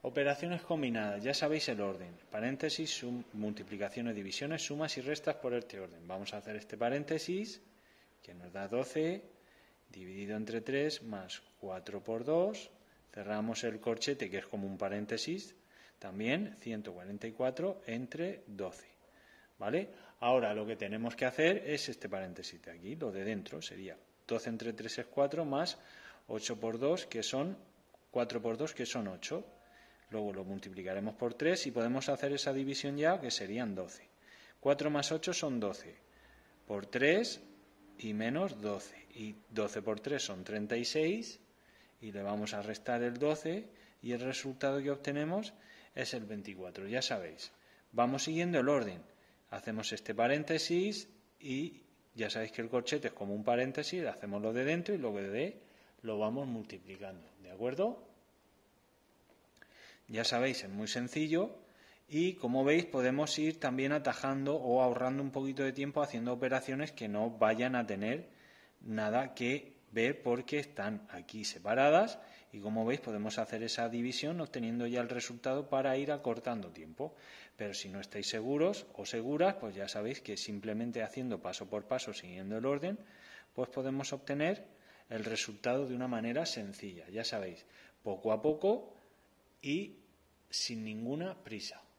Operaciones combinadas, ya sabéis el orden. Paréntesis, multiplicaciones, divisiones, sumas y restas por este orden. Vamos a hacer este paréntesis, que nos da 12, dividido entre 3, más 4 por 2. Cerramos el corchete, que es como un paréntesis, también 144 entre 12. ¿Vale? Ahora lo que tenemos que hacer es este paréntesis de aquí, lo de dentro, sería 12 entre 3 es 4, más 8 por 2, que son 4 por 2, que son 8. Luego lo multiplicaremos por 3 y podemos hacer esa división ya, que serían 12. 4 más 8 son 12. Por 3 y menos 12. Y 12 por 3 son 36. Y le vamos a restar el 12. Y el resultado que obtenemos es el 24. Ya sabéis. Vamos siguiendo el orden. Hacemos este paréntesis y ya sabéis que el corchete es como un paréntesis. Hacemos lo de dentro y lo de lo vamos multiplicando. ¿De acuerdo? Ya sabéis, es muy sencillo y como veis podemos ir también atajando o ahorrando un poquito de tiempo haciendo operaciones que no vayan a tener nada que ver porque están aquí separadas y como veis podemos hacer esa división obteniendo ya el resultado para ir acortando tiempo. Pero si no estáis seguros o seguras, pues ya sabéis que simplemente haciendo paso por paso, siguiendo el orden, pues podemos obtener el resultado de una manera sencilla. Ya sabéis, poco a poco y sin ninguna prisa.